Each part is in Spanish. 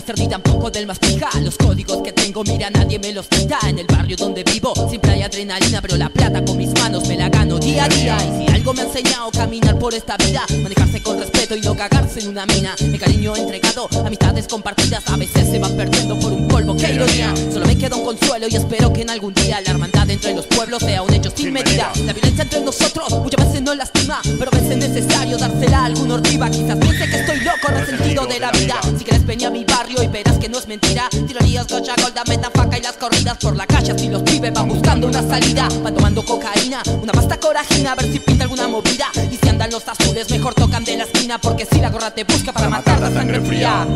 cerdo y tampoco del más pija. Los códigos que tengo, mira, nadie me los quita. En el barrio donde vivo siempre hay adrenalina, pero la plata con mis manos me la gano día a día. Y si algo me ha enseñado caminar por esta vida, manejarse con respeto y no cagarse en una mina. El cariño entregado, amistades compartidas, a veces se van perdiendo por un polvo, qué ironía. Solo me queda un consuelo y espero que en algún día la hermandad entre los pueblos sea un hecho sin medida. La violencia entre nosotros muchas veces no lastima, pero a veces es necesario dársela a algún ortiva. Quizás piense que estoy loco, resentido de la vida. Si quieres venir a mi barrio y verás que no es mentira. Tiranías, gocha, golda, metafaca y las corridas por la calle. Así los pibes van buscando una salida, van tomando cocaína, una pasta corajina, a ver si pinta alguna movida. Y si andan los azules mejor tocan de la esquina, porque si la gorra te busca para matar la sangre fría.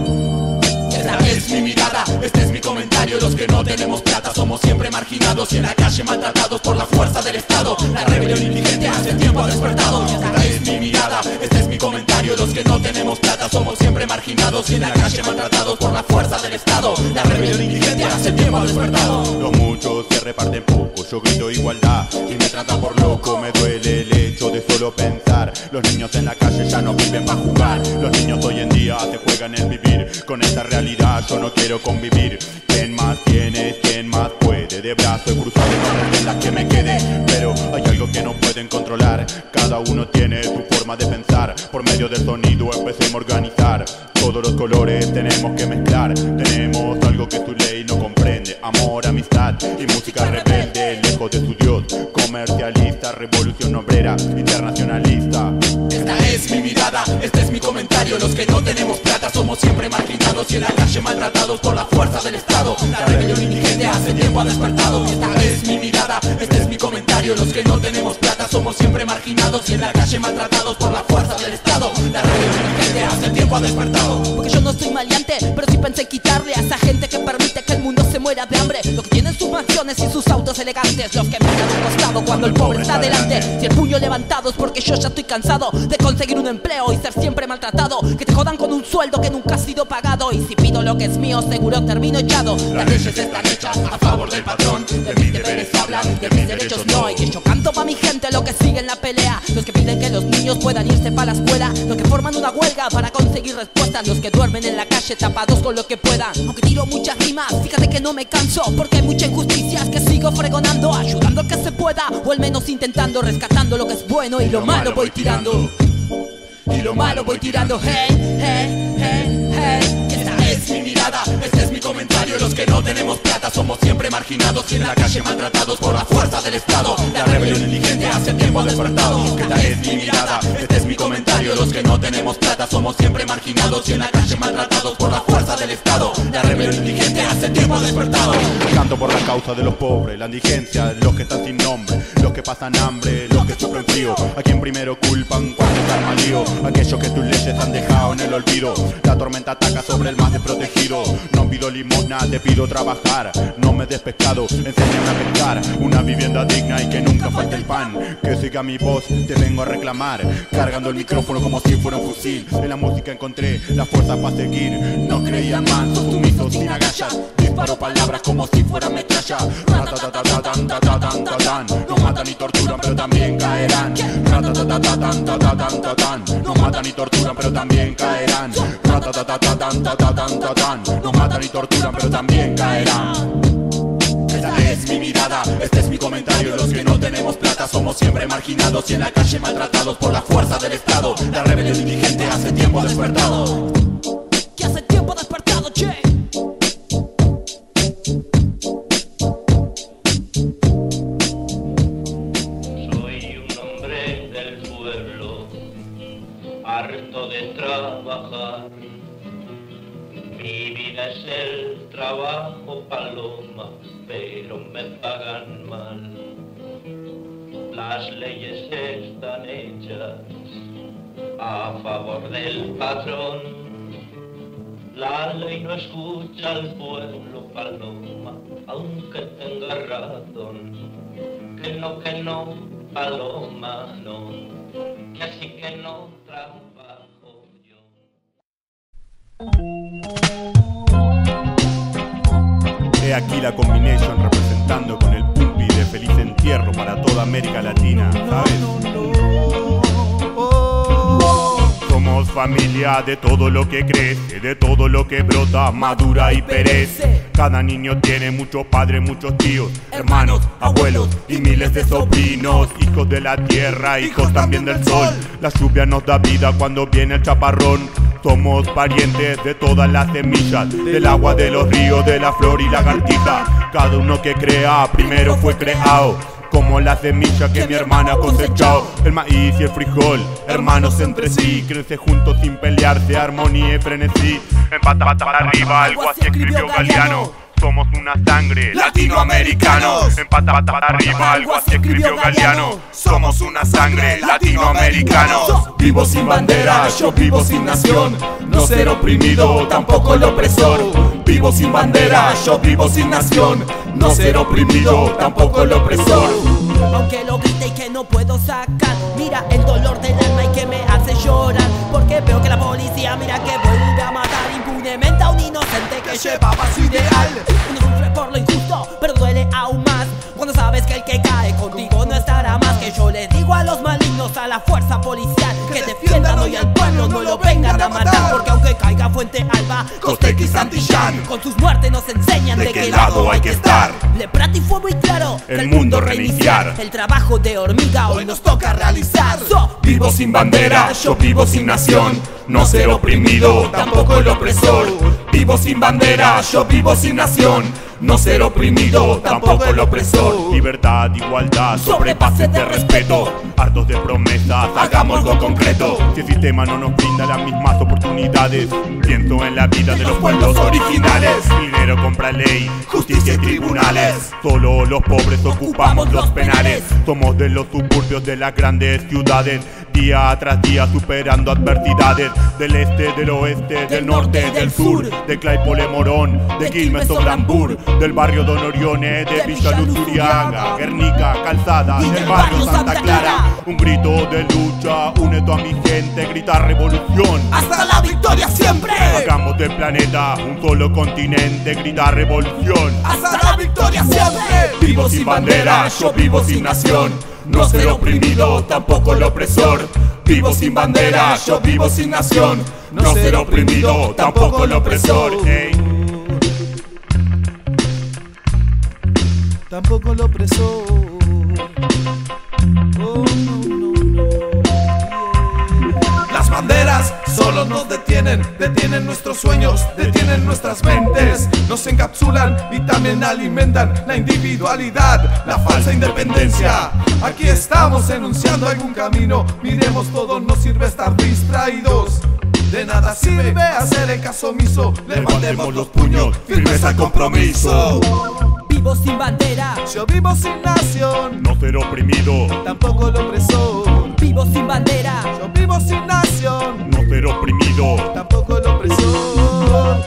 Esta es mi mirada, este es mi comentario. Los que no tenemos plata somos siempre marginados y en la calle maltratados por la fuerza del Estado. La rebelión indigente hace tiempo ha despertado. Esta es mi mirada, este es mi comentario. Los que no tenemos plata somos siempre marginados y en la calle maltratados por la fuerza del Estado. La rebelión indigente hace tiempo ha despertado. Los muchos se reparten poco, yo grito igualdad y me tratan por loco. Me duele el hecho de solo pensar. Los niños en la calle ya no viven para jugar. Los niños hoy en día se juegan el vivir. Con esta realidad yo no quiero convivir. ¿Quién más tiene? ¿Quién más puede? De brazos cruzados no en las que me quede. Pero hay algo que no pueden controlar. Cada uno tiene su forma de pensar. Por medio del sonido empecemos a organizar. Todos los colores tenemos que mezclar. Tenemos algo que tu ley no comprende. Amor, amistad y música rebelde. Lejos de su Dios, comercialista. Revolución obrera, internacionalista. Esta es mi mirada, este es mi comentario. Los que no tenemos plata somos siempre marginados y en la calle maltratados por la fuerza del Estado. La rebelión indigente hace tiempo ha despertado. Esta es mi mirada, este es mi comentario. Los que no tenemos plata somos siempre marginados y en la calle maltratados por la fuerza del Estado. La rebelión indigente hace tiempo ha despertado. Porque yo no soy maleante, pero sí pensé quitarle a esa gente que permite que el mundo se muera de hambre. Los que tienen sus mansiones y sus autos elegantes, los que miran a un costado cuando el pobre está delante. Si el puño levantado es porque yo ya estoy cansado de conseguir un empleo y ser siempre maltratado. Que te jodan con un sueldo que nunca ha sido pagado. Y si pido lo que es mío seguro termino echado. Las leyes están hechas a favor del patrón. De mis deberes hablan, de mis derechos no. Y que yo canto pa' mi gente lo que sigue en la pelea. Los que piden que los niños puedan irse pa' la escuela. Los que forman una huelga para conseguir respuestas. Los que duermen en la calle tapados con lo que puedan. Aunque tiro muchas rimas, fíjate que no me canso, porque hay muchas injusticias que sigo fregonando, ayudando a que se pueda, o al menos intentando, rescatando lo que es bueno. Y lo malo voy tirando. Y lo malo voy tirando. Hey, hey, hey, hey. Esta es mi mirada, este es mi comentario. Los que no tenemos plata somos siempre marginados y en la calle maltratados por la fuerza del Estado. La rebelión indigente hace tiempo ha despertado. Esta es mi mirada, este es mi comentario. Los que no tenemos plata somos siempre marginados y en la calle maltratados por la fuerza del Estado. La rebelión indigente hace tiempo ha despertado. Canto por la causa de los pobres, la indigencia, los que están sin nombre, los que pasan hambre, los que sufren frío. A quien primero culpan cuando está mal lío. Aquellos que tus leyes han dejado en el olvido. La tormenta ataca sobre el más desprotegido. No pido limosna, te pido trabajar. No me des pescado, enséñame a pescar. Una vivienda digna y que nunca falte el pan. Que siga mi voz, te vengo a reclamar. Cargando el micrófono como si fuera un fusil. En la música encontré la fuerza para seguir. No creían mansos, sumisos, sin agallas. Disparo palabras como si fuera metralla. Nos matan y torturan pero también caerán. Nos matan y torturan pero también caerán. Nos matan y torturan pero también caerán. Esta es mi mirada, este es mi comentario. Los que no tenemos plata somos siempre marginados y en la calle maltratados por la fuerza del Estado. La rebelión indigente hace tiempo ha despertado. Que hace tiempo ha despertado, che. Harto de trabajar, mi vida es el trabajo, paloma, pero me pagan mal. Las leyes están hechas a favor del patrón. La ley no escucha al pueblo, paloma, aunque tenga razón. Que no, paloma, no, que así que no trabajo yo. He aquí la combination representando con el pumpi de Feliz Entierro para toda América Latina, ¿sabes? Somos familia de todo lo que crece, de todo lo que brota, madura y perece. Cada niño tiene muchos padres, muchos tíos, hermanos, abuelos y miles de sobrinos. Hijos de la tierra, hijos también del sol. La lluvia nos da vida cuando viene el chaparrón. Somos parientes de todas las semillas, del agua, de los ríos, de la flor y lagartija. Cada uno que crea primero fue creado, como la semilla que mi hermana ha cosechado. El maíz y el frijol, hermanos entre sí, crecen juntos sin pelearse, armonía y frenesí. En pata para arriba, algo así escribió Galeano. Somos una sangre latinoamericanos. En pata para arriba, algo así escribió Galeano. Somos una sangre latinoamericanos. Vivo sin bandera, yo vivo sin nación. No ser oprimido, tampoco el opresor. Vivo sin bandera, yo vivo sin nación. No ser oprimido, tampoco el opresor. Aunque lo grite y que no puedo sacar, mira el dolor del alma y que me hace llorar. Porque veo que la policía mira que vuelve a matar impunemente a un inocente que llevaba su ideal. Uno sufre por lo injusto, pero duele aún más cuando sabes que el que cae contigo no estará más. Que yo les digo a los malignos, a la fuerza policial, que defiendan hoy al pueblo, no lo vengan a matar. Porque aunque caiga Fuente Alba, Costequi y Santillán, con sus muertes nos enseñan de qué lado hay que estar. Leprati fue muy claro, el mundo reiniciar. El trabajo de hormiga hoy nos toca realizar. Vivo sin bandera, yo vivo sin nación. No ser oprimido, tampoco el opresor. Vivo sin bandera, yo vivo sin nación. No ser oprimido, tampoco el opresor. Libertad, igualdad, sobrepases de respeto. Hartos de promesas, hagamos lo concreto. Si el sistema no nos brinda las mismas oportunidades, pienso en la vida de los pueblos originales. El dinero compra ley, justicia y tribunales. Solo los pobres ocupamos los penales. Somos de los suburbios de las grandes ciudades, día tras día superando adversidades. Del este, del oeste, del norte y del sur, de Claypole, Morón, de Quilmes o Blambur, del barrio Don Orione, de Villa Luzuriaga, Guernica, Calzada, del barrio Santa Clara. Un grito de lucha une toda mi gente, grita revolución hasta la victoria siempre. Hagamos del planeta un solo continente, grita revolución hasta la victoria siempre. Vivo sin bandera, yo vivo sin nación. No ser oprimido, tampoco el opresor. Vivo sin bandera, yo vivo sin nación. No ser oprimido, tampoco el opresor. Tampoco el opresor. Oh, no, no, no. Las banderas solo nos detienen nuestros sueños, detienen nuestras mentes, nos encapsulan y también alimentan la individualidad, la falsa independencia. Aquí estamos enunciando algún camino, miremos todo, no sirve estar distraídos. De nada sirve hacer el caso omiso, levantemos los puños, firmes al compromiso. Vivo sin bandera, yo vivo sin nación. No ser oprimido, tampoco el opresor. Vivo sin bandera, yo vivo sin nación. No ser oprimido, tampoco el opresor.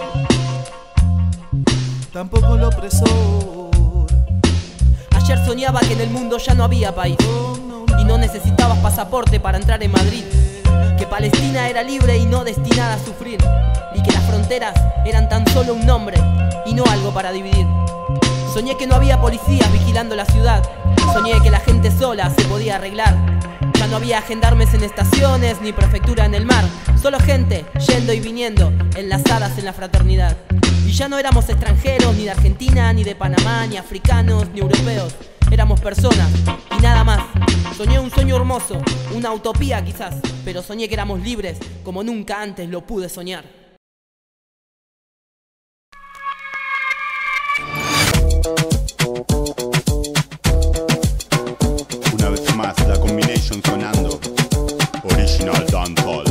Tampoco el opresor. Ayer soñaba que en el mundo ya no había país y no necesitabas pasaporte para entrar en Madrid. Que Palestina era libre y no destinada a sufrir, y que las fronteras eran tan solo un nombre y no algo para dividir. Soñé que no había policías vigilando la ciudad. Soñé que la gente sola se podía arreglar. Ya no había gendarmes en estaciones ni prefectura en el mar. Solo gente yendo y viniendo, enlazadas en la fraternidad. Y ya no éramos extranjeros, ni de Argentina, ni de Panamá, ni africanos, ni europeos. Éramos personas y nada más. Soñé un sueño hermoso, una utopía quizás, pero soñé que éramos libres como nunca antes lo pude soñar. Una vez más la combination sonando, original dancehall.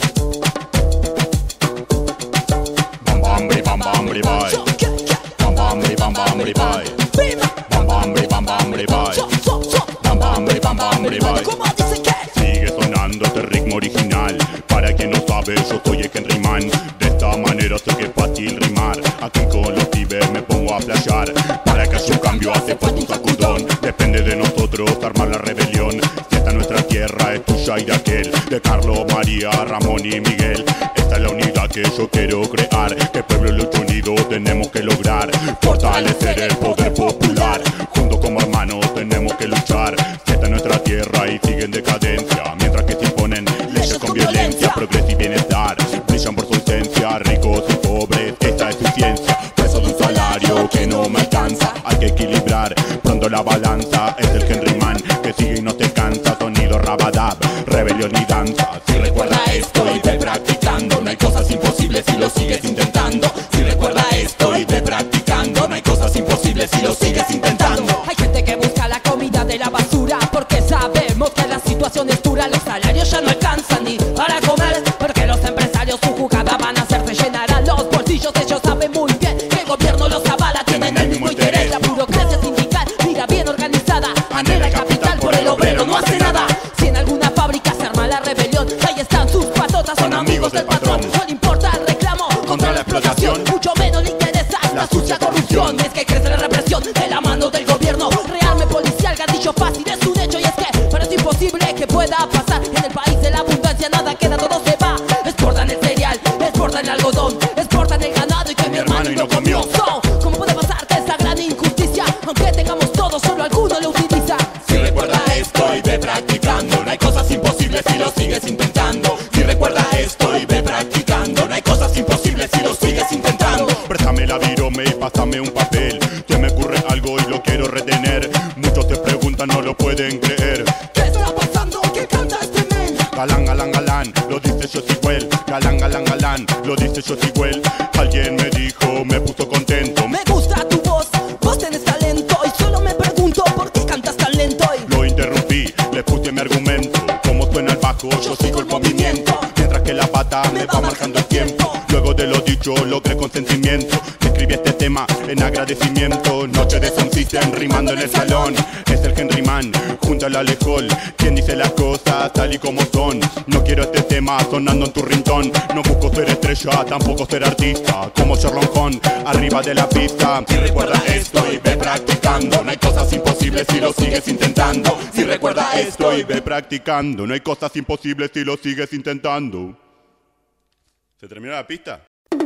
Bam bam bri bam bam bri bye. Bam bam bri bam bam bri bye. Bam bam bri bam bam bri bye. Bam bam bri bam bam bri bye. Sigue sonando este ritmo original. Para quien no sabe, yo soy el Henry Man. De esta manera sé que es fácil rimar. Aquí con los pibes me pongo a playar. Para que haya un cambio hace falta un sacudón. Depende de nosotros armar la rebelión. Si esta nuestra tierra es tuya y de aquel, de Carlos, María, Ramón y Miguel. Esta es la unidad que yo quiero crear. Que el pueblo lucha unido tenemos que lograr. Fortalecer el poder popular. Juntos como hermanos tenemos que luchar. Si esta es nuestra tierra y sigue en decadencia, mientras que se imponen leyes con violencia, progreso y bienestar. vibrar. Pronto la balanza es el Henry Man que sigue y no se cansa. Sonido rabadab, rebelión y danza. Si recuerda esto y ve practicando, no hay cosas imposibles si lo sigues intentando. Si recuerda esto y ve practicando, no hay cosas imposibles si lo sigues intentando. Hay gente que busca la comida de la basura porque sabemos que la situación es dura. Los salarios ya no alcanzan ni para comer, porque los empresarios su jugada van a hacerse llenar a los bolsillos. Ellos saben muy bien que el gobierno los avala, tienen el mismo interés. La burocracia sindical, mira bien organizada, anhela el capital, por el obrero no hace nada. Si en alguna fábrica se arma la rebelión, ahí están sus patotas, son amigos del patrón. No le importa el reclamo contra la explotación, mucho menos le interesa la sucia corrupción. Es que crece la represión de la mano del gobierno. Rearme policial, gatillo fácil, es un hecho y es que pero es imposible que pueda pasar. En el país de la abundancia nada queda, todo se va. Exportan el cereal, exportan el algodón, exportan el ganado y que mi hermano y no comió. So, ¿cómo puede pasar que esa gran injusticia, aunque tengamos todo, solo alguno lo utiliza? Si recuerda esto y ve practicando, no hay cosas imposibles si lo sigues intentando. Si recuerda esto y ve practicando, no hay cosas imposibles si lo sigues intentando. Préstame la virome y pásame un papel. Se me ocurre algo y lo quiero retener. Muchos se preguntan, no lo pueden creer. ¿Qué está pasando? ¿Qué canta este men? Galán, galán, galán, lo dice Josiguel. Galán, galán, galán, lo dice Josiguel. Alguien me dijo, me puso contento. Me gusta tu voz, vos tenés talento y solo me pregunto por qué cantas tan lento. Lo interrumpí, le puse mi argumento. Como suena el bajo, yo sigo el movimiento, mientras que la pata me va marcando el tiempo. Luego de lo dicho, logré consentimiento. Escribí este tema en agradecimiento. Noche de Sound System rimando en el salón. Es el Henry Man junto al Alejol, quien dice las cosas tal y como son. No quiero este tema sonando en tu rintón. No busco ser estrella, tampoco ser artista. Como Sherlock Holmes, arriba de la pista. Si recuerda esto y ve practicando, no hay cosas imposibles si lo sigues intentando. Si recuerda esto y ve Ve practicando, no hay cosas imposibles si lo sigues intentando. ¿Se terminó la pista?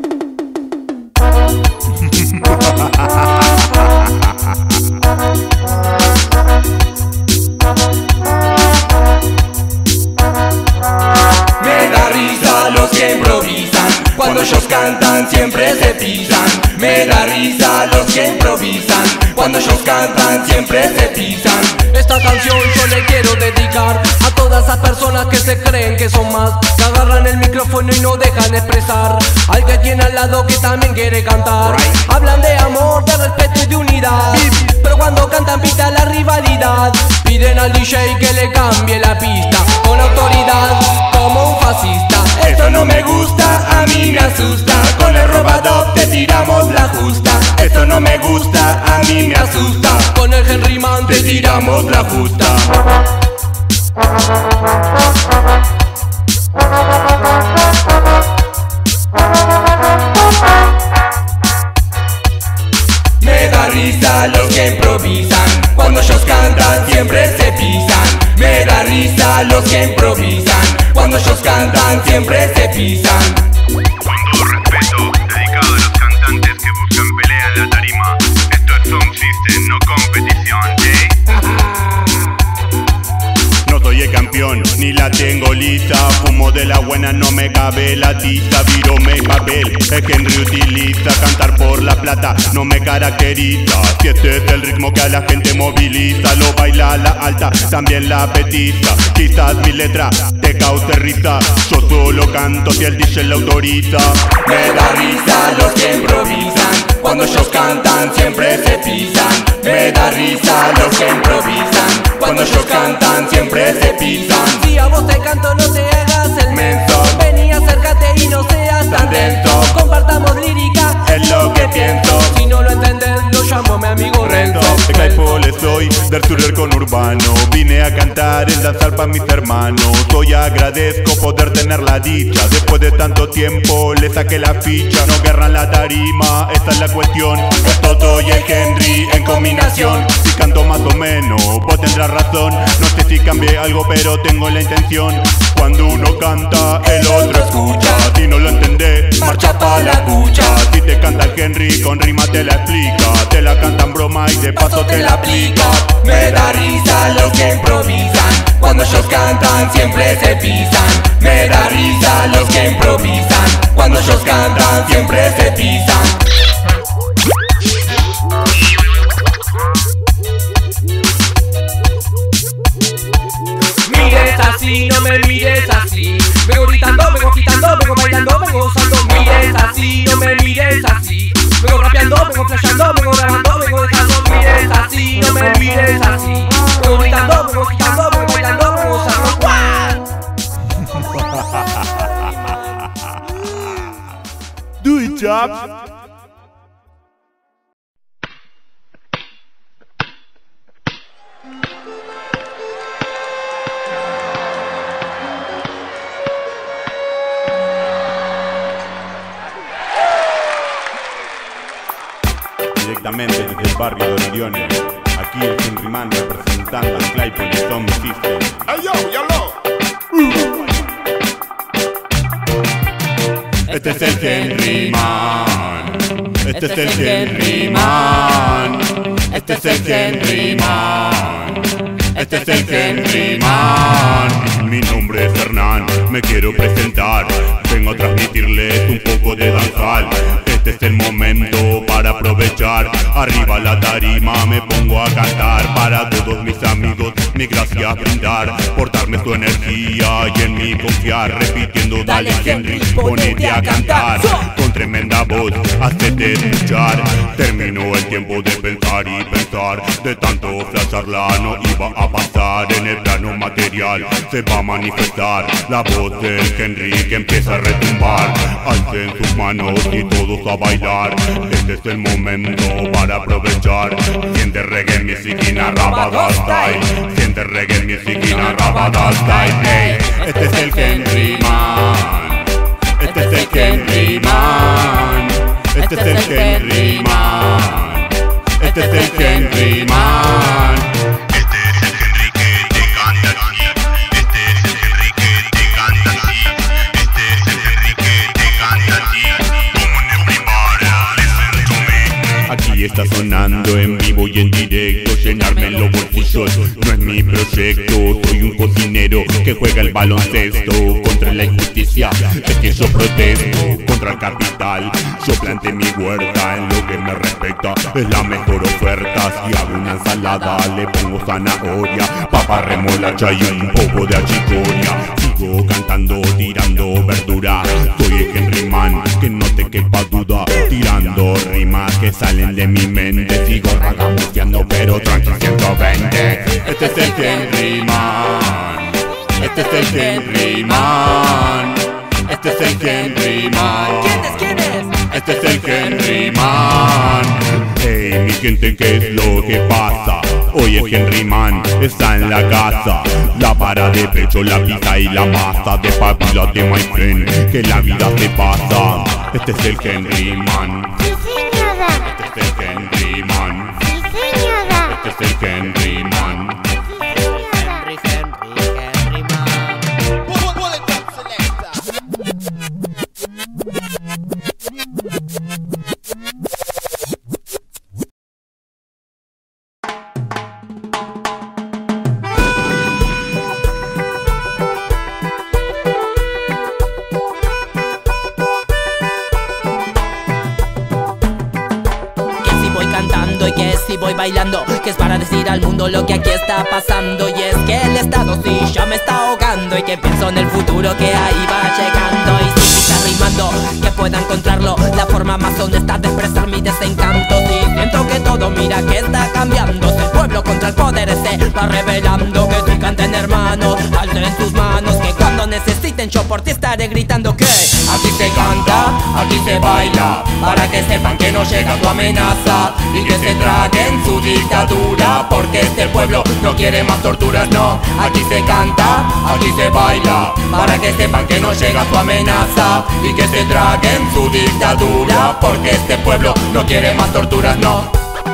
Me da risa los que improvisan, cuando ellos cantan siempre se pisan. Me da risa los que improvisan, cuando ellos cantan siempre se pisan. Esta canción yo le quiero dedicar a todas esas personas que se creen que son más, que agarran el micrófono y no dejan expresar. Al que tiene al lado que también quiere cantar. Hablan de amor, de respeto y de unidad, pero cuando cantan pita la rivalidad. Piden al DJ que le cambie la pista con autoridad, como un fascista. Esto no me gusta, a mí me asusta. Con el robado te tiramos la justa. Esto no me gusta, a mí me asusta. Con el Henry Man Te tiramos la justa. Me da risa los que improvisan, cuando ellos cantan siempre se pisan. Me da risa los que improvisan, cuando ellos cantan siempre se pisan. Con todo respeto, dedicado a los cantantes que buscan pelea en la tarima. Esto es Sound System, no competición, ¿eh? No soy el campeón, ni la tengo lisa. Fumo de la buena, no me cabe la tiza. Virome y papel, el Henry utiliza. Cantar por la plata no me caracteriza. Si este es el ritmo que a la gente moviliza, lo baila la alta, también la petiza. Quizás mi letra te cause risa, yo solo canto si el DJ la autoriza. Me da risa los que improvisan, cuando ellos cantan siempre se pisan. Me da risa los que improvisan, cuando ellos cantan siempre se pisan. Si a vos te canto no te hagas el menso, vení acércate y no seas tan denso. Compartamos lírica, es lo que pienso. si no lo entendés lo llamo a mi amigo Renzo. De Claypole soy, del sur con urbano. Vine a cantar el danzar pa' mis hermanos. Hoy agradezco poder tener la dicha. Después de tanto tiempo le saqué la ficha. No querrán la tarima, esta es la cuestión. El Toto y el Henry en combinación. Si canto más o menos, vos tendrás razón. No sé si cambié algo pero tengo la intención. Cuando uno canta, el otro escucha. Si no lo entendés, marcha pa' la pucha. Si te canta el Henry, con rima te la explica. Te la cantan broma y de paso te la aplica. Me da risa los que improvisan, cuando ellos cantan siempre se pisan. Me da risa los que improvisan, cuando ellos cantan siempre se pisan. Directamente desde el barrio de Oriones, aquí el Henryman representando al Claypool de Sound System. ¡Hey yo, YOLO! Este es el Henryman. Este es el Henryman. Este es el Henryman. Este es el Henryman. Mi nombre es Hernán, me quiero presentar. Vengo a transmitirles un poco de danzal. Este es el momento para aprovechar. Arriba la tarima me pongo a cantar. Para todos mis amigos mi gracias brindar, por darme su energía y en mí confiar. Repitiendo dale Henry, ponete a cantar. Con tremenda voz, hacete escuchar. Terminó el tiempo de pensar y pensar. De tanto flasharla no iba a pasar. En el plano material se va a manifestar la voz del Henry que empieza a retumbar. Alcen sus manos y todos a bailar. Este es el momento para aprovechar. Siente reggae music in a Rabada style. Siente reggae music in a Rabada style. Hey, este es el Henryman. Este es el Henryman. Este es el Henryman. Este es el Henryman. Este es el Henry que te canta aquí. Este es el Henry que te canta aquí. Este es el Henry que te canta aquí. Come on everybody, listen to me. Aquí está sonando en vivo y en directo. Llenarme los bolsillos no es mi proyecto. Soy un cocinero que juega el baloncesto. Contra la injusticia es que yo protesto. Contra el capital yo planté mi huerta. En lo que me respecta es la mejor oferta. Si hago una ensalada le pongo zanahoria, papa, remolacha y un poco de achicoria. Sigo cantando, tirando verdura. Soy el Henryman, que no te quepa duda. Tirando rimas que salen de mi mente. Sigo ragamuteando pero tranqui 120. Este es el Henryman. Este es el Henryman. Este es el Henryman. ¿Quién es? Este es el Henryman. Hey, mi gente, ¿qué es lo que pasa? Hoy el Henryman está en la casa. La vara de pecho, la pizza y la masa. De papila de my friend, que la vida se pasa. Este es el Henryman. Sí, señora. Este es el Henryman. Sí, señora. Este es el Henryman. Sí, señora. Y que si voy bailando, que es para decir al mundo lo que aquí está pasando. Y es que el estado sí ya me está ahogando, y que pienso en el futuro que ahí va llegando. Y si está rimando, que pueda encontrarlo, la forma más honesta de expresar mi desencanto. Si siento que todo mira que está cambiando, si el pueblo contra el poder se va revelando. Que si canten hermanos, alcen sus manos, que cuando necesiten yo por ti estaré gritando que aquí se canta, aquí se baila, para que sepan que no llega tu amenaza y que se traguen su dictadura, porque este pueblo no quiere más torturas, no. Aquí se canta, aquí se baila, para que sepan que no llega tu amenaza y que se traguen su dictadura, porque este pueblo no quiere más torturas, no.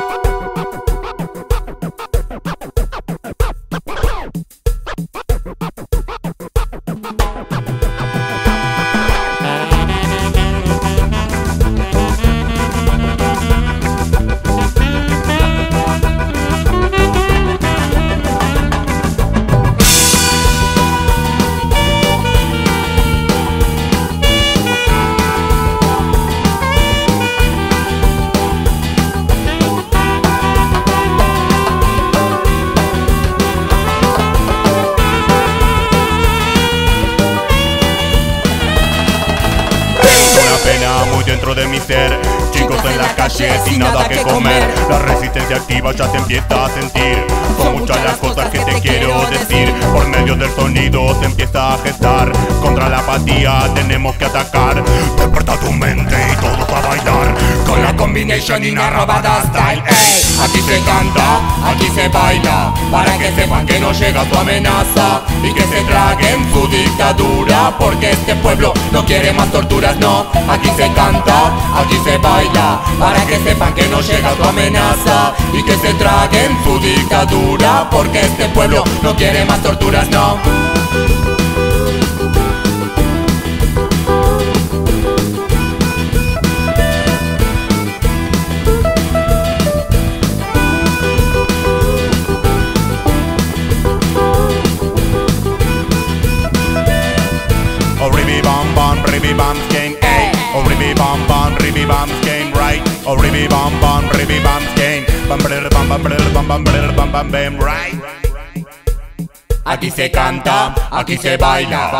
Muy dentro de mi ser, chicos en las calles sin nada que comer. La resistencia activa ya se empieza a sentir. Son muchas las cosas que te quiero decir. Por medio dios del sonido se empieza a gestar. Contra la apatía tenemos que atacar. Desperta tu mente y todos a bailar con la combination y una rabada style. Ey, aquí se canta, aquí se baila, para que sepan que no llega tu amenaza y que se traguen su dictadura, porque este pueblo no quiere más torturas, no. Aquí se canta, aquí se baila, para que sepan que no llega tu amenaza y que se traguen su dictadura, porque este pueblo no quiere más torturas, no. Oh, ribby bam skank, ey. Oh, ribby bam skank, right. Oh, ribby bam skank, bam, right. Aquí se canta, aquí se baila.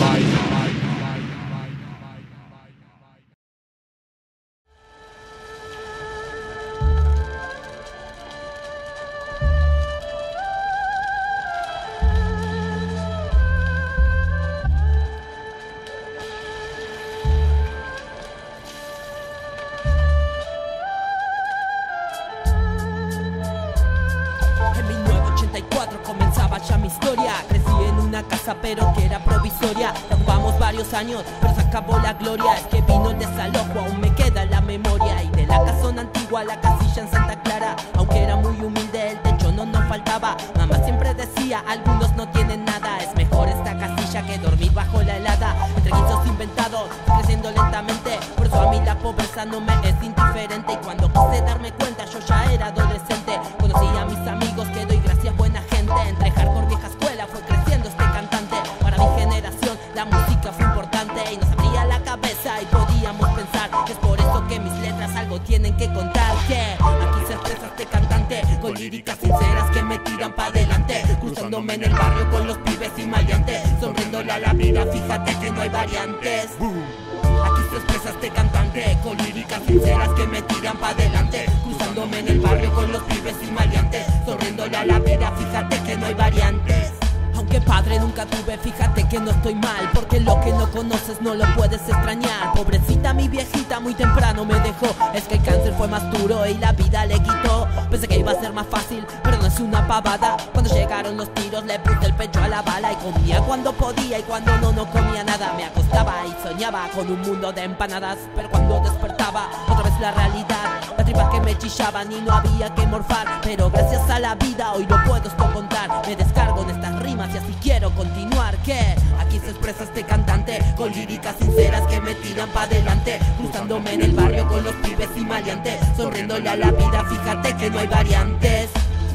En 1984 comenzaba ya mi historia. Crecí en una casa pero que era provisoria. La ocupamos varios años pero se acabó la gloria. Es que vino el desalojo, aún me queda en la memoria. Y de la casona antigua a la casilla en Santa Clara, aunque era muy humilde el techo no nos faltaba. Mamá siempre decía, algunos no tienen nada. Es mejor esta casilla que dormir bajo la helada. Entre guisos inventados, creciendo lentamente. Por eso a mí la pobreza no me es indiferente. Y cuando quise darme cuenta yo ya era adolescente. Conocí a mis amigos que doy gracias, buena gente. Entre hardcore vieja escuela fue creciendo este cantante. Para mi generación la música fue importante y nos abría la cabeza y podíamos pensar que es por eso que mis letras algo tienen que contar. Que aquí se expresa este cantante con líricas sinceras que me tiran pa' adelante, cruzándome en el barrio con los pibes y maleantes, sonriéndole a la vida, fíjate que no hay variantes. Aquí se expresa este cantante con líricas sinceras que me tiran pa' adelante, cruzándome en el barrio con los pibes y maleantes, sonriéndole a la vida, fíjate que no hay variantes. Aunque padre nunca tuve, fíjate que no estoy mal, porque lo que no conoces no lo puedes extrañar. Pobrecita mi viejita muy temprano me dejó, es que el cáncer fue más duro y la vida le quitó. Pensé que iba a ser más fácil, pero no es una pavada. Cuando llegaron los tiros le puse el pecho a la bala y comía cuando podía y cuando no comía nada. Me acostaba y soñaba con un mundo de empanadas, pero cuando despertaba otra vez la realidad, las tripas que me chillaban y no había que morfar. Pero gracias a la vida hoy lo puedo esto contar, me descargo en estas rimas y así quiero continuar. Que aquí se expresa este cantante con líricas sinceras que me tiran pa' adelante, cruzándome en el barrio con los pibes y maleantes, sonriéndole a la vida, fíjate que no hay variantes.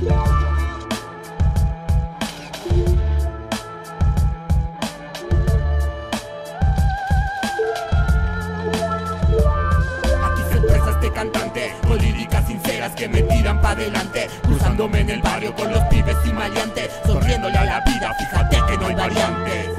Aquí se expresa este cantante con líricas sinceras que me tiran pa' adelante, cruzándome en el barrio con los pibes y maleantes, sonriéndole a la vida, fíjate que no hay variantes.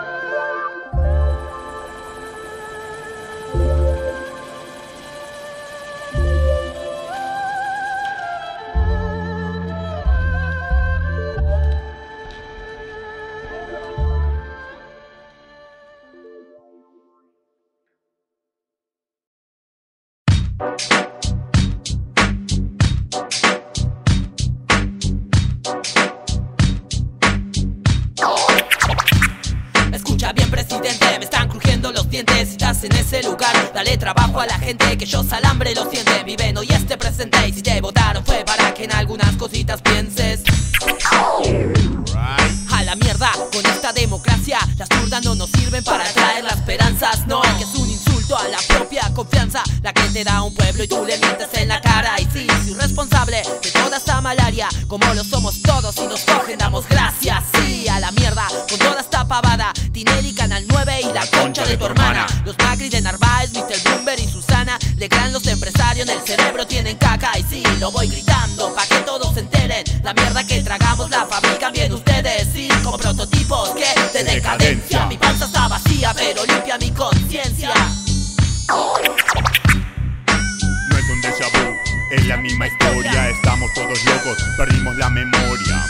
Escucha bien, presidente, me están crujiendo los dientes. Si estás en ese lugar, dale trabajo a la gente, que yo salambre lo siente. Viven hoy este presente y si te votaron fue para que en algunas cositas pienses. A la mierda con esta democracia, las zurdas no nos sirven para traer las esperanzas. No, que es un insulto a la propia confianza, la que te da un pueblo y tú le mientes en la cara. Y sí, soy responsable de toda esta malaria, como lo somos todos y nos cogen, damos gracias. Sí, a la mierda con toda esta pavada, Tinelli, Canal 9 y la concha de tu hermana. Los Macri de Narváez, Mr. Bloomberg y Susana, Legrand, los empresarios en el cerebro tienen caca. Y sí, lo voy gritando pa' que todos se enteren, la mierda que tragamos la fabrican bien ustedes. Sí, con prototipos que de decadencia, mi panza está vacía pero limpia mi conciencia. No es un déjà vu, es la misma historia. Estamos todos locos, perdimos la memoria. Macri la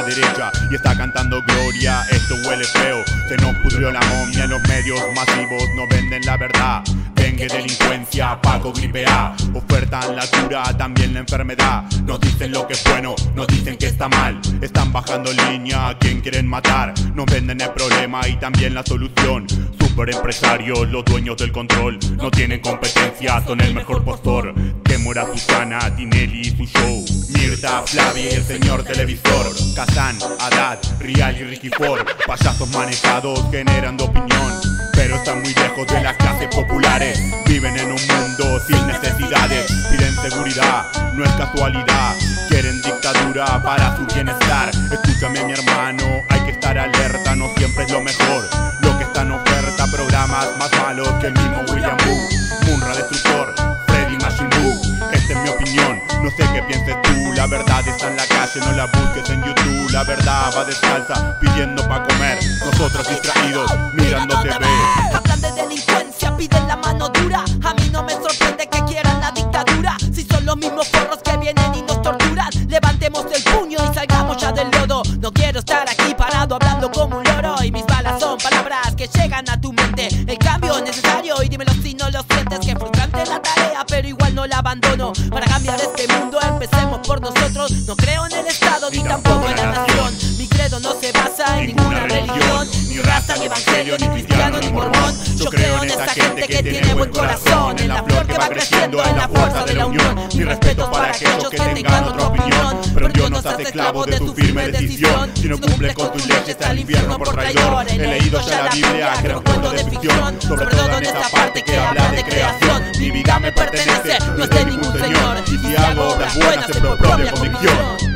la derecha y está cantando gloria. Esto huele feo, se nos pudrió la momia. Los medios masivos no venden la verdad. Dengue, delincuencia, Paco, gripe A. Ofertan la cura, también la enfermedad. Nos dicen lo que es bueno, nos dicen que está mal. Están bajando línea a quien quieren matar. Nos venden el problema y también la solución. Super empresarios, los dueños del control. No tienen competencia, son el mejor postor. Que muera Susana, Tinelli y su show. Mirta, Flavia y el señor televisor. Kazan, Haddad, Rial y Ricky Ford. Payasos manejados generando opinión, pero están muy lejos de las clases populares. Viven en un mundo sin necesidades. Piden seguridad, no es casualidad. Quieren dictadura para su bienestar. Escúchame mi hermano, hay que estar alerta. No siempre es lo mejor lo que está en oferta. Programas más malos que el mismo William Boo. Munra destructor, Freddy Machine Boo. Esta es mi opinión, no sé qué pienses tú. La verdad está en la calle, no la busques en YouTube. La verdad va descalza, pidiendo pa' comer. Nosotros distraídos, mirando TV. Hablan de delincuencia, piden la mano dura. A mí no me sorprende que quieran la dictadura. Si son los mismos forros que vienen y nos torturan, levantemos el puño y salgamos ya del lodo. No quiero estar aquí parado hablando como un loro. Y mis balas son palabras que llegan a tu mente. El cambio es necesario y dímelo si no lo sientes. Que es frustrante la tarea, pero igual no la abandono. Para cambiar este mundo empecemos por nosotros. No creo en el Estado ni tampoco en la nación. Mi credo no se basa en ninguna religión, ni raza, ni evangelio, ni cristiano, ni mormón. Yo creo en esta gente que tiene buen corazón, en la flor que va creciendo, en la fuerza de la unión. Mi respeto para aquellos que tengan otra opinión, pero Dios nos hace esclavos de tu firme decisión. Si no cumples con tus leyes al infierno por traidor. He leído ya la Biblia, creo en cuentos de ficción, sobre todo en esta parte que habla de creación. Mi vida me pertenece, no es de ningún señor, y si hago obras buenas es por propia convicción.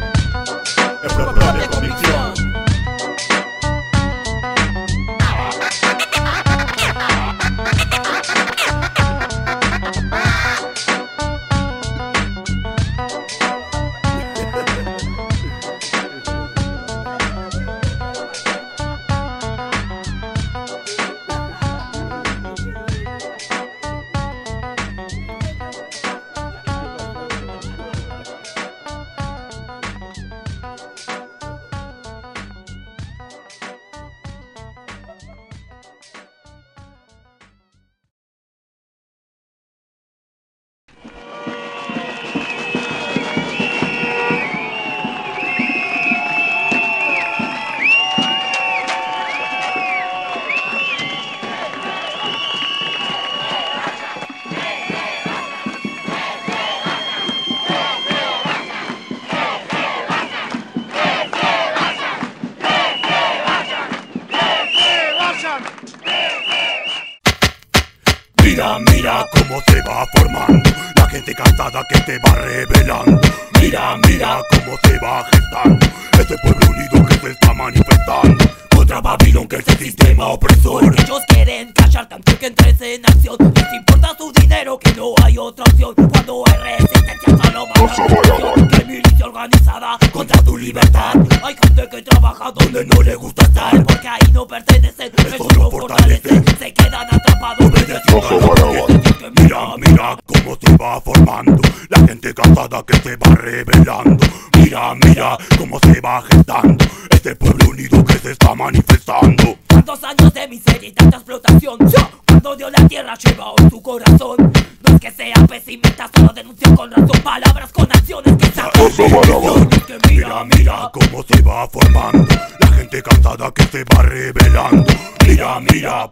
Es por propia convicción. Mira, mira cómo se va formando la gente cansada que te va revelando. Mira, mira cómo se va gestando este pueblo unido que se está manifestando contra Babilón, que es el sistema opresor. Porque ellos quieren callar tanto que entres en acción. Les importa su dinero, que no hay otra opción. Cuando hay resistencia solo va la que milicia organizada contra tu libertad. Hay gente que trabaja donde no le gusta estar, porque ahí no pertenecen, eso no fortalece. Se quedan atrapados obedeciendo a mira, mira cómo se va formando la gente cansada que se va revelando. Mira, mira cómo se va gestando este pueblo unido que se está manifestando. ¿Cuántos años de miseria y tanta explotación? Cuando dio la tierra lleva en su corazón. No es que sea pesimista, solo denuncio con razón. Palabras con acciones que sacan. Mira, mira cómo se va formando la gente cansada que se va revelando. Mira, mira.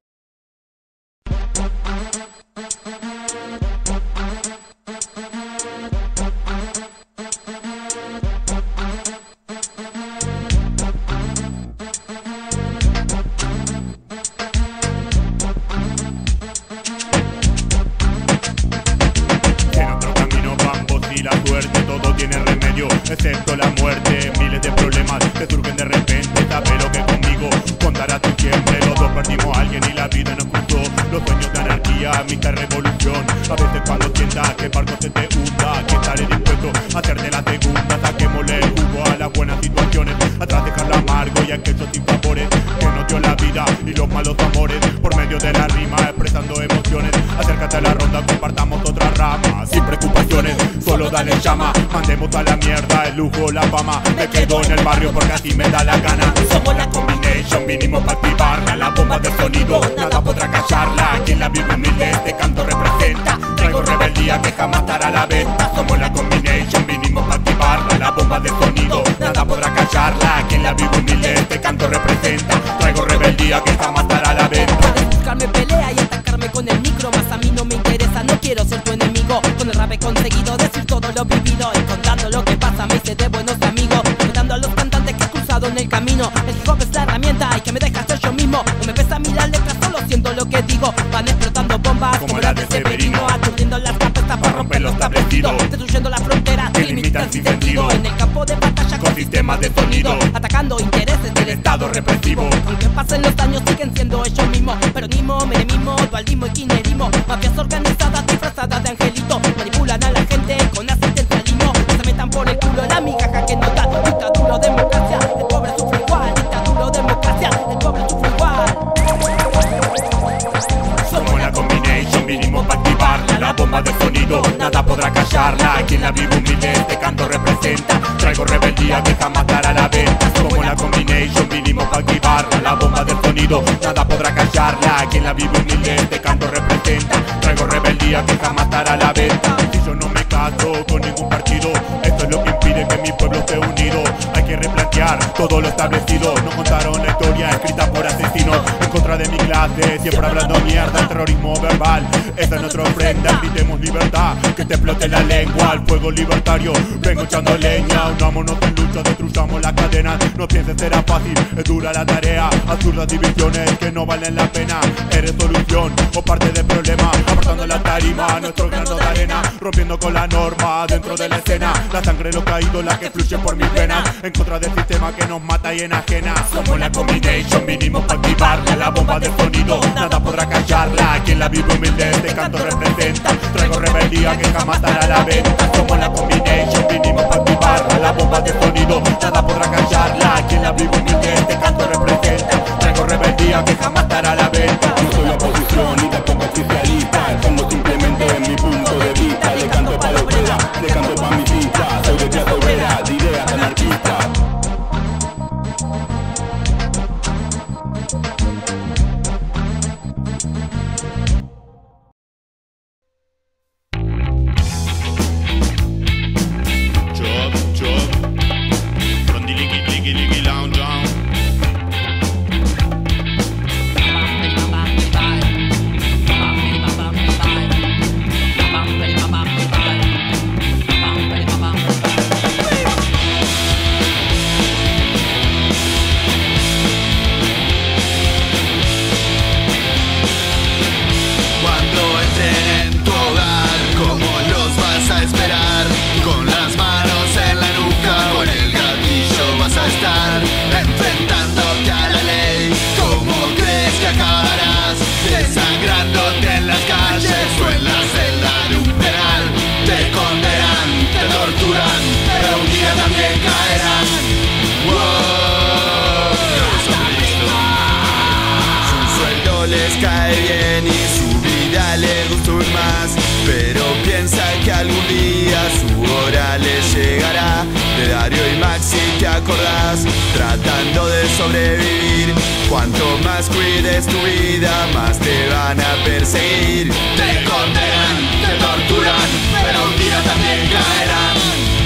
La suerte, todo tiene remedio, excepto la muerte. Miles de problemas que surgen de repente. Sabe lo que conmigo contarás tú siempre. Los dos perdimos a alguien y la vida nos cruzó. Los sueños de anarquía, mitad revolución. A veces cuando sientas que el barco se te hunda, que estaré dispuesto a hacerte la segunda. Saquémosle el jugo a las buenas situaciones, atrás dejar lo amargo y aquellos sinsabores que nos dio la vida y los malos amores. Por medio de la rima, expresando emociones. Acércate a la ronda, compartamos otra rama. sin preocupaciones, solo dale llama. Mandemos a la mierda el lujo, la fama. Me quedo en el barrio porque así me da la gana. Somos la combination, vinimos para activarla. La bomba de sonido, nada podrá callarla. Quien la vive humilde este canto representa. Traigo rebeldía que jamás estará a la venta. Somos la combination, vinimos para activarla. La bomba de sonido, nada podrá callarla. Quien la vive humilde este canto representa. Traigo rebeldía que jamás estará a la venta. Puedes buscarme pelea y atacarme con el micro, más a mí no me interesa, no quiero ser tu enemigo. Con el rap he conseguido decir todo lo vivido y contando lo que pasa me hice de buenos amigos. Respetando a los cantantes que he cruzado en el camino. El hip hop es la herramienta y que me deja ser yo mismo. No me pesa a mí las letras, solo siento lo que digo. Van explotando bombas como la de Severino, aturdiendo las carpetas para romper lo establecido, destruyendo las fronteras que limitan sin sentido. En el campo de batalla con sistemas de sonido, atacando intereses del estado represivo. Aunque pasen los años siguen siendo ellos mismos. Peronismo, menemismo, dualismo y kirchnerismo. Mafias organizadas disfrazadas de angelito. Manipulan a la gente con asistencialismo. No se metan por el culo la migaja que nos da. Dictaduro, democracia, el pobre sufre igual. Dictaduro, democracia, el pobre sufre igual. Somos la combination, vinimos para activarla. La bomba de sonido, nada podrá callarla. Quien la vive humilde este canto representa. Traigo rebeldía que jamás estará a la venta. Somos la combination, vinimos para activarla. La bomba del sonido, nada podrá callarla. Quien la vive humilde este canto representa. Traigo rebeldía que jamás estará a la venta. Si yo no me caso con ningún partido, esto es lo que impide que mi pueblo esté unido. Hay que replantear todo lo establecido. No contaron la historia escrita por asesinos. En contra de mi clase, siempre hablando mierda. El terrorismo verbal, esa es nuestra ofrenda. Gritemos libertad, que te explote la lengua. Al fuego libertario, vengo echando leña. Unámonos en lucha, destruyamos las cadenas. No pienses será fácil, es dura la tarea. Absurdas divisiones que no valen la pena. Eres solución o parte del problema. Aportando la tarima, nuestro grano de arena. Rompiendo con la norma dentro de la escena. La sangre de los caídos, la que fluye por mis venas. En contra del sistema que nos mata y enajena. Somos la combination, vinimos para activarla. La bomba del sonido, nada podrá callarla. Quien la vive humilde este canto representa. Traigo rebeldía que jamás estará a la venta. Somos la combination, vinimos para activarla. La bomba del sonido, nada podrá callarla. Quien la vive humilde este canto representa. Traigo rebeldía que jamás estará a la venta. No soy oposición ni tampoco oficialista. Expongo simplemente mi punto de vista. Le canto pa' la obrera, le canto pa' mi pista. Soy de clase obrera, de ideas anarquistas. Cae bien y su vida le gustó más, pero piensa que algún día su hora le llegará. De Dario y Maxi te acordás, tratando de sobrevivir. Cuanto más cuides tu vida, más te van a perseguir. Te condenan, te torturan, pero un día también caerán.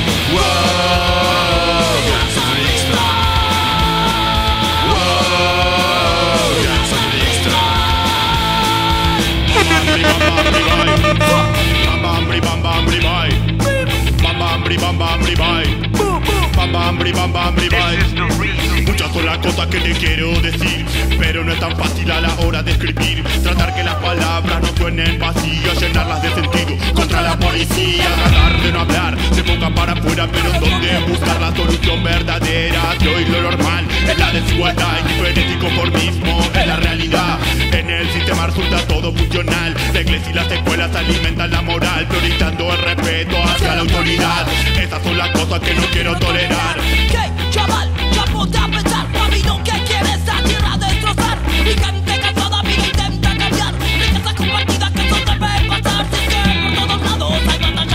Muchas son las cosas que te quiero decir, pero no es tan fácil a la hora de escribir. Tratar que las palabras no suenen vacías, llenarlas de sentido contra la policía. Tratar de no hablar de boca para afuera, pero en donde buscar la solución verdadera. Si hoy lo normal es la desigualdad, indiferencia y conformismo es la realidad. En el sistema resulta todo funcional. La iglesia y las escuelas alimentan la moral, priorizando el respeto hacia la autoridad. Esas son las cosas que no quiero tolerar. ¿Qué, chaval? Ya ponte a pensar, papi, ¿no? ¿Qué quieres la tierra destrozar? Mi gente cansada, amiga, intenta cambiar. Mi casa compartida que eso debe pasar. Si es que por todos lados hay bandas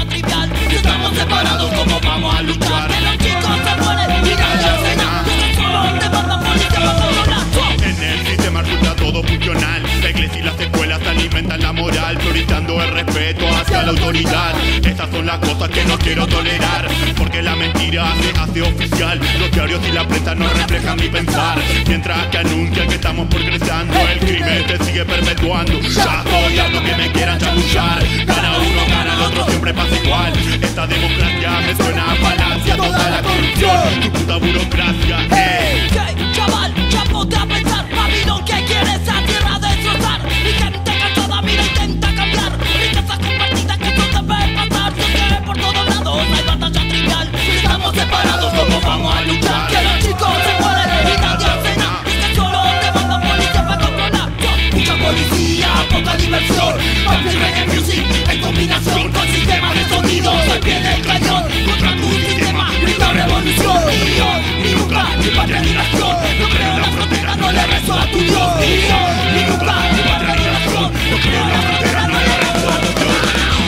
diarios y la prensa no reflejan mi pensar. Mientras que anuncian que estamos progresando, el crimen se sigue perpetuando. Ya estoy a lo que me quieran chamullar. Gana uno, gana el otro, siempre pasa igual. Esta democracia me suena a falacia. Toda la corrupción, tu puta burocracia. Hey, chaval, ya ponte a pensar. Babilón, ¿qué quiere esa tierra destrozar? Mi gente cansada, mira, intenta cambiar. Riquezas compartidas que eso debe pasar. Yo sé por todos lados hay batalla trivial. Estamos separados, ¿cómo vamos a luchar? Que los chicos se mueren y nadie hace nada. Y que solo te manda policía para controlar. Mucha policía, poca diversión. Pop y reggae music en combinación con sistemas de sonido. Al pie del cañón, contra tu sistema, grita revolución. Ni nunca, ni patria ni nación. No creo en la frontera, no le rezo a tu Dios. Ni nunca, ni patria ni nación. No creo en la frontera, no le rezo a tu Dios.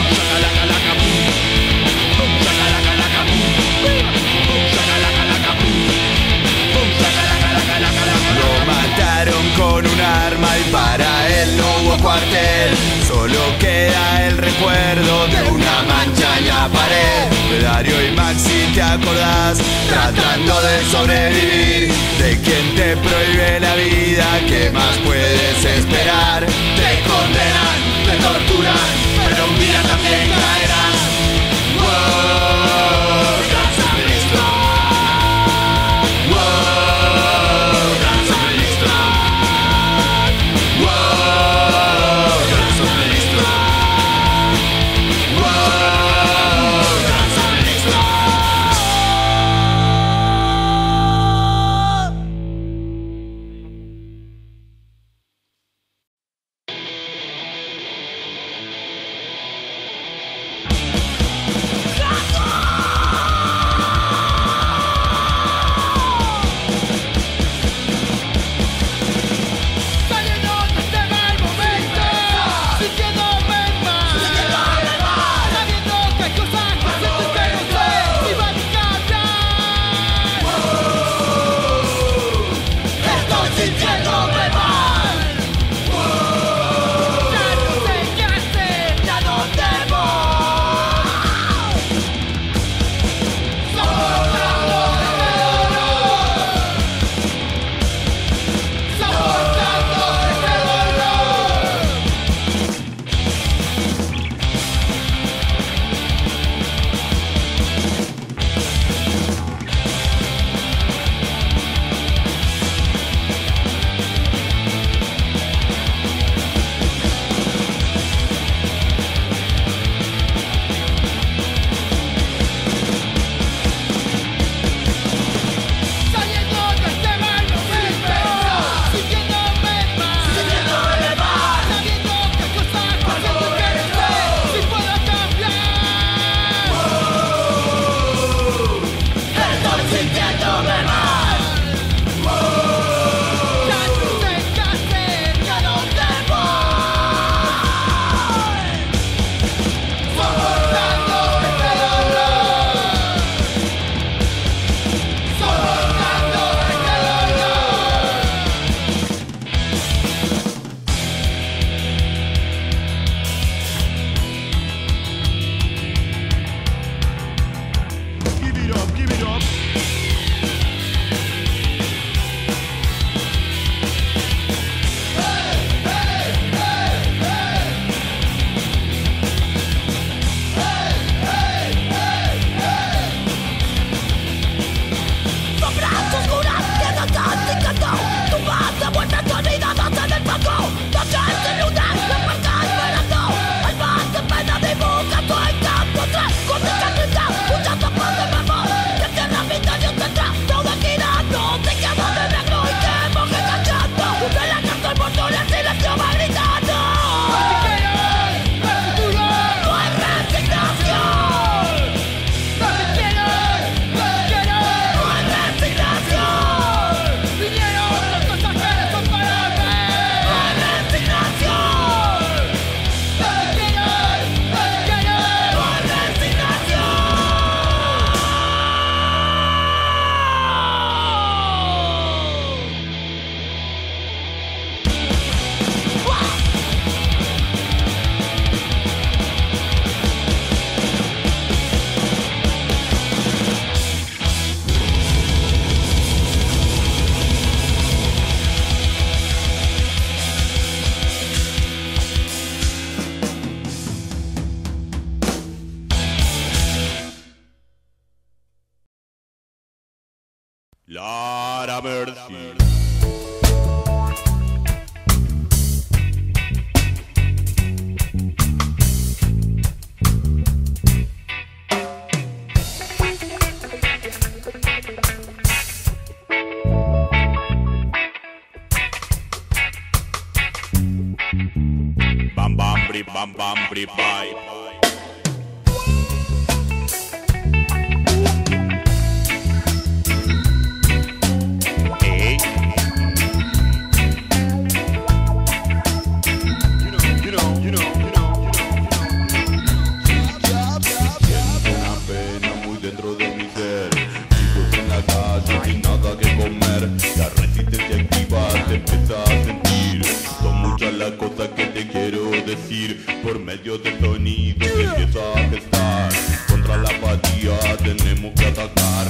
Lo mataron con un arma y para él no hubo cuartel. Solo queda el recuerdo de una mancha en la pared. De Dario y Maxi, ¿te acordás? Tratando de sobrevivir. De quien te prohíbe la vida, ¿qué más puedes esperar? Te condenan, te torturan, pero un día también caerás. Wow, dance of the strong. Wow, dance of the strong. Wow, dance of the strong. Wow, dance of the strong. para ver si. Bam bam bri bye. Hey. You know. Siento una pena muy dentro de mi ser. Chicos en la calle sin nada que comer. La resistencia activa se empieza a sentir. Son muchas las cosas que te quiero decir. Por medio del sonido se empieza a gestar. Contra la apatía tenemos que atacar.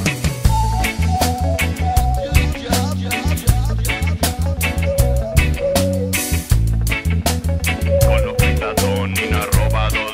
Con los pitazón y una robados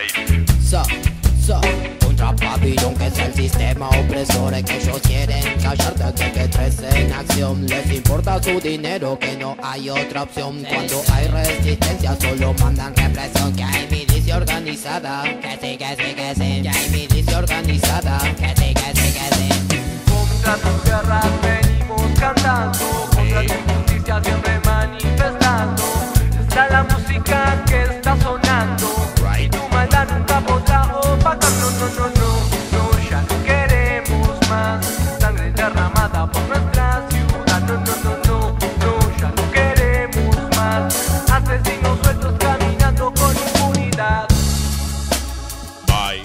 Contra Babilón, que es el sistema opresor, que ellos quieren callarte hasta que entres en acción. Les importa su dinero, que no hay otra opción. Cuando hay resistencia solo mandan represión. Que hay milicia organizada, que sí. Que hay milicia organizada, que sí. Contra tus guerras venimos cantando, contra tu justicia siempre manifestando. Está la música que está sonando y tu maldad nunca podrá opacar. No, ya no queremos más sangre derramada por nuestra ciudad. No, ya no queremos más asesinos sueltos caminando con impunidad. Bye.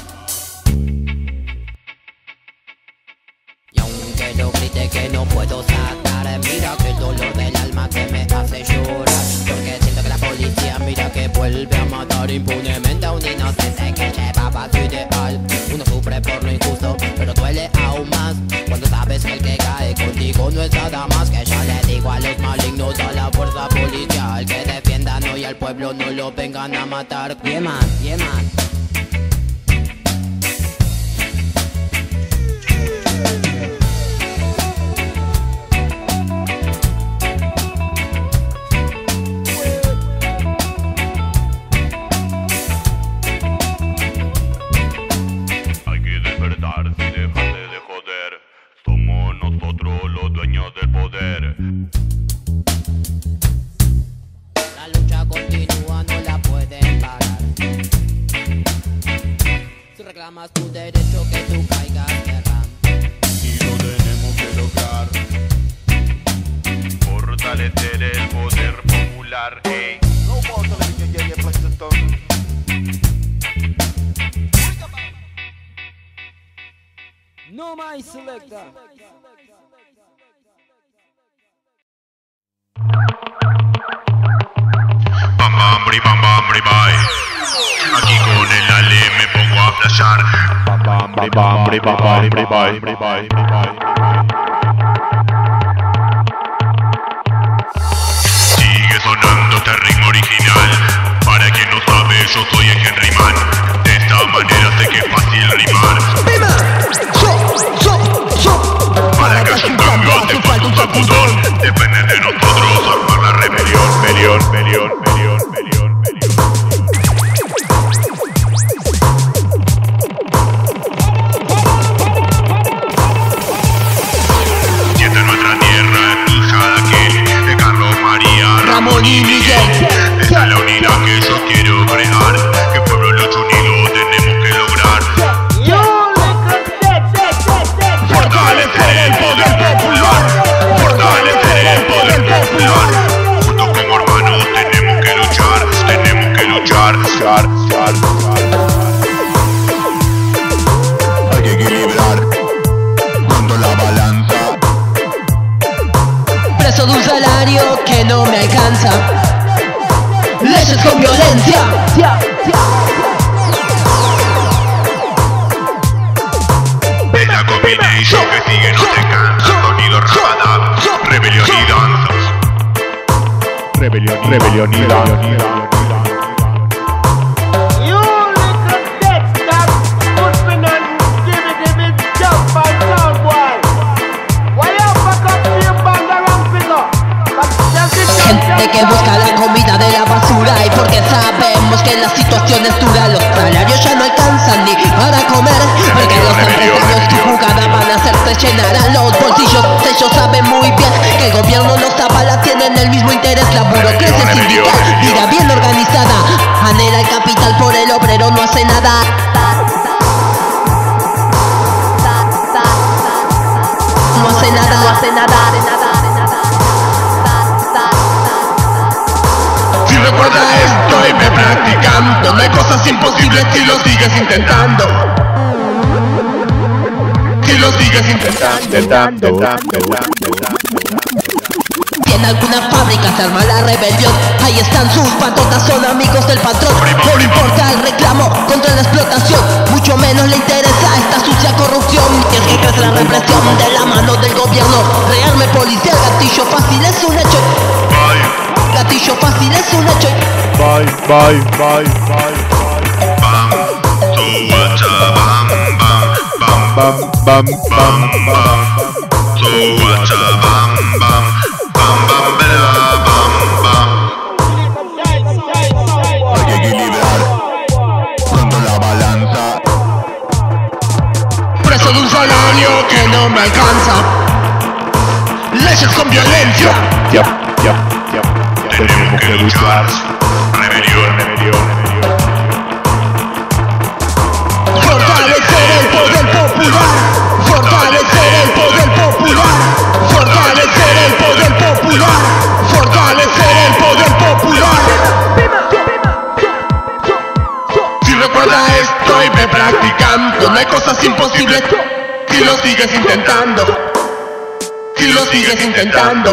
Y aunque lo grite que no puedo sacar, mira que el dolor del alma que me hace llorar. Porque siento que la policía mira que vuelve a matar impunemente a un inocente que llevaba su ideal. Uno sufre por lo injusto, pero duele aún más cuando sabes que el que cae contigo no es nada más. Que ya le digo a los malignos, a la fuerza policial, que defiendan hoy al pueblo, no lo vengan a matar. Yeah man. Hay que despertarse y dejarse de joder. Somos nosotros los dueños del poder. La lucha continúa, no la pueden parar. Si reclamas tu derecho, que tú caigas tierra. Y lo tenemos que lograr. Fortalecer el poder popular. Hey. No más selecta. Bam bri bye. Aquí con el Ale me pongo a flashar. Bam bri bye. Sigue sonando este ritmo original. Para quien no sabe, yo soy el Henry Man. De esta manera sé que es fácil rimar. Para que haya un cambio hace falta un sacudón. Depende de nosotros armar la rebelión. Melión. Si esta es nuestra tierra, es hija de aquel, de Carlos, María, Ramón y Miguel. Esta es la unidad que yo quiero crear. Que pueblo lucha unido tenemos que lograr. Fortalecer el poder popular. Fortalecer el poder popular. Juntos como hermanos tenemos que luchar. Hay que equilibrar cuando la balanza. Preso de un salario que no me alcanza. Leyes con violencia. Bella combination que sigue no se cansa. Sonido rabadab, rebelión y danza. Rebelión y danza. Why you gente que busca la comida de la basura, y porque sabemos que la situación es dura, los salarios ya no alcanzan ni para comer, porque los empresarios tu jugada van a hacerte llenar los bolsillos. Ellos saben muy bien que el gobierno los avala, tienen el mismo interés, la burocracia sindical, vida bien organizada, anhela el capital, por el obrero no hace nada. No hace nada, no hace nada. Si recuerda esto y ve practicando, no hay cosas imposibles si lo sigues intentando. Si lo sigues intentando. Si en alguna fábrica se arma la rebelión, ahí están sus patotas, son amigos del patrón. No le importa el reclamo contra la explotación, mucho menos le interesa esta sucia corrupción. Y es que crece la represión de la mano del gobierno. Rearme policial, gatillo fácil es un hecho. Gatillo fácil es un hecho. Bam, suwacha, bam, bam, suwacha, bam, bela, bam. Hay que equilibrar pronto la balanza. Preso de un salario que no me alcanza. Leyes con violencia. Tenemos que luchar. Rebelión. Fortalecer el poder popular. Fortalecer el poder popular. Fortalecer el poder popular. Fortalecer el poder popular. Si recuerda esto y ve practicando, no hay cosas imposibles si lo sigues intentando. Si lo sigues intentando.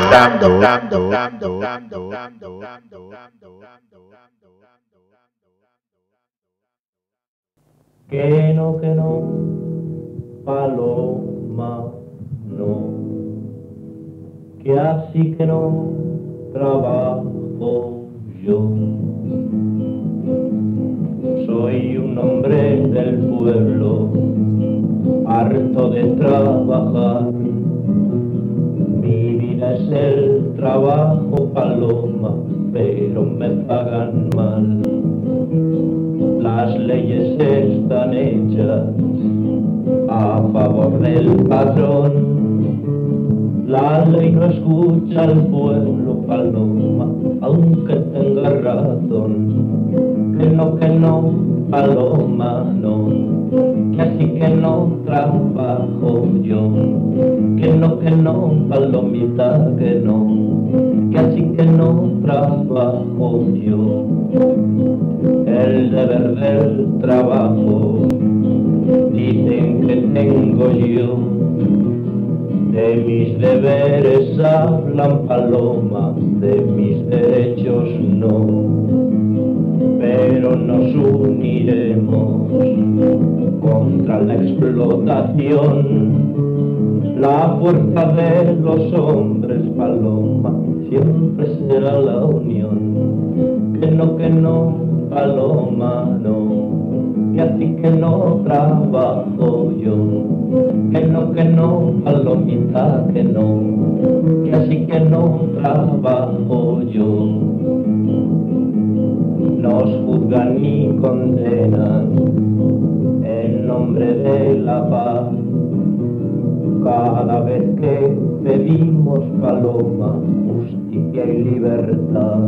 Que no, paloma, no, que así que no trabajo yo. Soy un hombre del pueblo, harto de trabajar. Mi vida es el trabajo, paloma, pero me pagan mal. Las leyes están hechas a favor del patrón. La ley no escucha al pueblo, paloma, aunque tenga razón. Que no, paloma, no, que así que no trabajo yo. Que no, palomita, que no, que así que no trabajo yo. El deber del trabajo dicen que tengo yo. De mis deberes hablan, paloma, de mis derechos no. Pero nos uniremos contra la explotación. La fuerza de los hombres, paloma, siempre será la unión. Que no, paloma, no, que así que no trabajo yo. Que no, palomita, que no, que así que no trabajo yo. Nos juzgan y condenan en nombre de la paz. Cada vez que pedimos, paloma, justicia y libertad.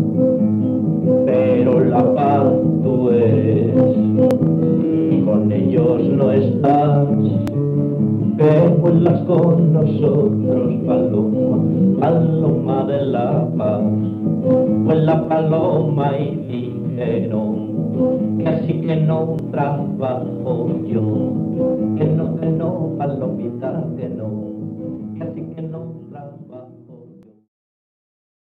Pero la paz tú eres y con ellos no estás. Que vuelas con nosotros, paloma, paloma de la paz. Vuela, paloma, y di que no, que así que no trabajo yo.